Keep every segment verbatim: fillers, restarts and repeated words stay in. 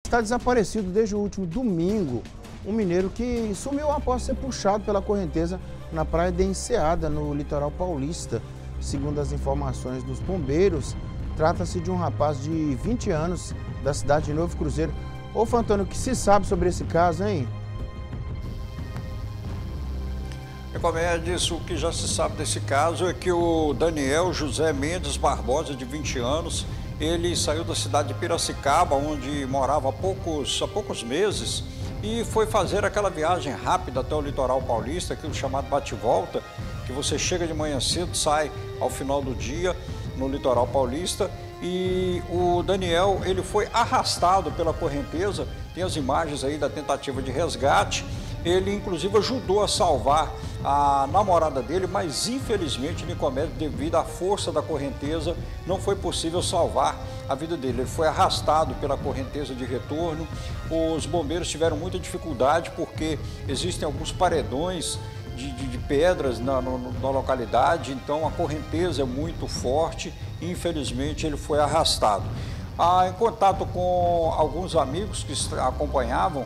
está desaparecido desde o último domingo. Um mineiro que sumiu após ser puxado pela correnteza na praia de Enseada, no litoral paulista. Segundo as informações dos bombeiros, trata-se de um rapaz de vinte anos da cidade de Novo Cruzeiro. Ô, Fantônio, o que se sabe sobre esse caso, hein? Nicomedes, o que já se sabe desse caso é que o Daniel José Mendes Barbosa, de vinte anos, ele saiu da cidade de Piracicaba, onde morava há poucos, há poucos meses, e foi fazer aquela viagem rápida até o litoral paulista, aquilo chamado bate-volta, que você chega de manhã cedo, sai ao final do dia no litoral paulista, e o Daniel, ele foi arrastado pela correnteza. Tem as imagens aí da tentativa de resgate. Ele inclusive ajudou a salvar a namorada dele, mas infelizmente, Nicomedes, devido à força da correnteza, não foi possível salvar a vida dele. Ele foi arrastado pela correnteza de retorno. Os bombeiros tiveram muita dificuldade porque existem alguns paredões de, de, de pedras na, no, na localidade, então a correnteza é muito forte e infelizmente ele foi arrastado. Ah, em contato com alguns amigos que acompanhavam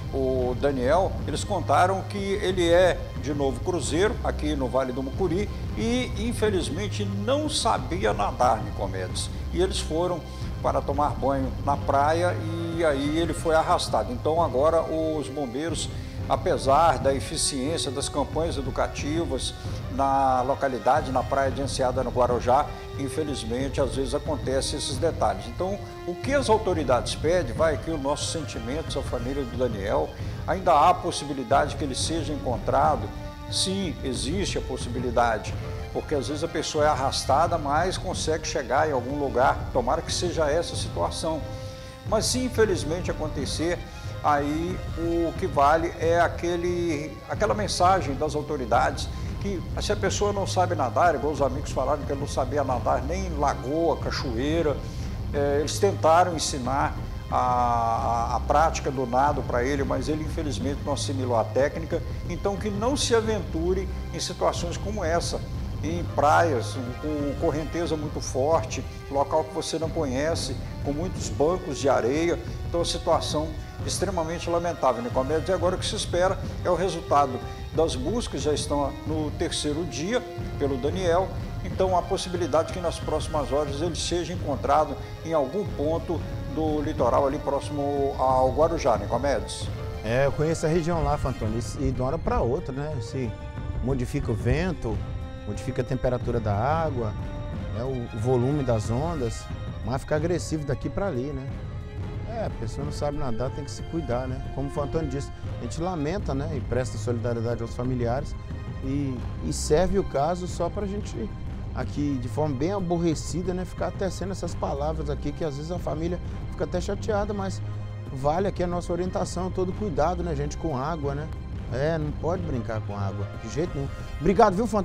o Daniel, eles contaram que ele é de Novo Cruzeiro, aqui no Vale do Mucuri, e infelizmente não sabia nadar, Nicomedes. E eles foram para tomar banho na praia e aí ele foi arrastado. Então agora os bombeiros, apesar da eficiência das campanhas educativas na localidade, na praia de Enseada, no Guarujá, infelizmente, às vezes acontecem esses detalhes. Então, o que as autoridades pedem, vai aqui os nossos sentimentos à família do Daniel. Ainda há a possibilidade que ele seja encontrado? Sim, existe a possibilidade, porque às vezes a pessoa é arrastada, mas consegue chegar em algum lugar. Tomara que seja essa a situação. Mas se infelizmente acontecer, aí o que vale é aquele, aquela mensagem das autoridades que se a pessoa não sabe nadar, igual os amigos falaram que ele não sabia nadar nem em lagoa, cachoeira, é, eles tentaram ensinar a, a, a prática do nado para ele, mas ele infelizmente não assimilou a técnica, então que não se aventure em situações como essa, em praias com correnteza muito forte, local que você não conhece, com muitos bancos de areia. Então a situação extremamente lamentável, Nicomedes. E agora o que se espera é o resultado das buscas, já estão no terceiro dia pelo Daniel, então há possibilidade que nas próximas horas ele seja encontrado em algum ponto do litoral ali próximo ao Guarujá, Nicomedes. É, eu conheço a região lá, Fantônio, e de uma hora para outra, né? Se modifica o vento, modifica a temperatura da água, né? o, o volume das ondas, mas fica agressivo daqui para ali, né? É, a pessoa não sabe nadar, tem que se cuidar, né? Como o Fantônio disse, a gente lamenta, né? E presta solidariedade aos familiares e, e serve o caso só para a gente, aqui, de forma bem aborrecida, né? Ficar tecendo essas palavras aqui, que às vezes a família fica até chateada, mas vale aqui a nossa orientação, todo cuidado, né, gente, com água, né? É, não pode brincar com água, de jeito nenhum. Obrigado, viu, Fantônio?